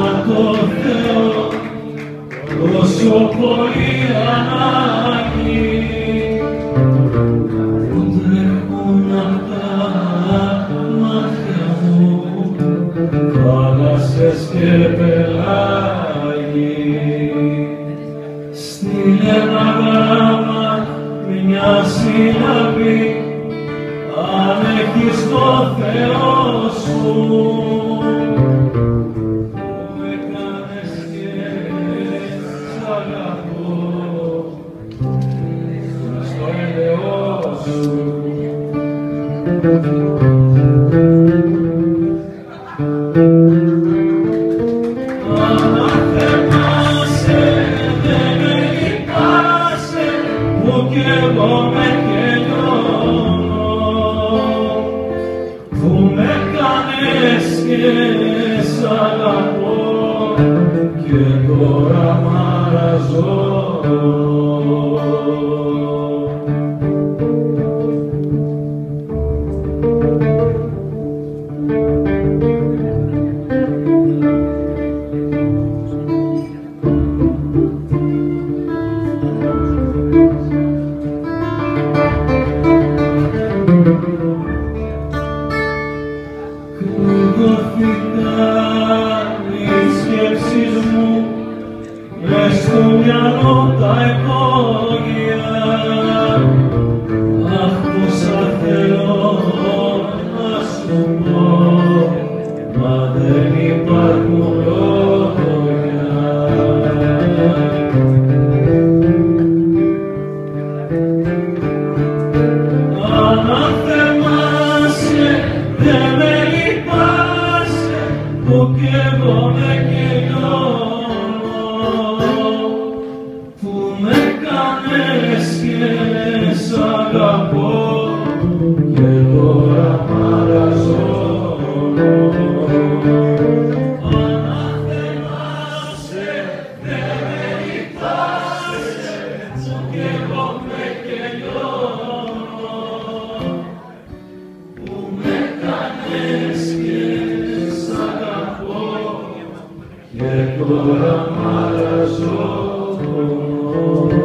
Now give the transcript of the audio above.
το Θεό τόσο πολύ ανάγκη που τρέχουν απ' τα μάτια μου θάλασσες και πελάγι. Στείλε ένα γράμμα, μια σύλλαβη, αν έχεις το Θεό σου, που με κάνες και σ' αγαπώ στο έλεος σου. Κι εγώ με κελώνω, που με κάνες και σ' αγαπώ και τώρα μ' αραζώ. Κρύβωθηκα οι σκέψεις μου μες στο μυαλό τα υπόγεια. Αχ, πόσα θέλω να σου πω, μα δεν υπάρχουν λόγια. Που κι εγώ με κελώνω, που με κάνες και σ' αγαπώ και τώρα μ' αραζώ. Αναθεμάσαι, δεν με λυπάσαι, που κι εγώ με κελώνω, που με κάνες και τώρα μ' αραζώ.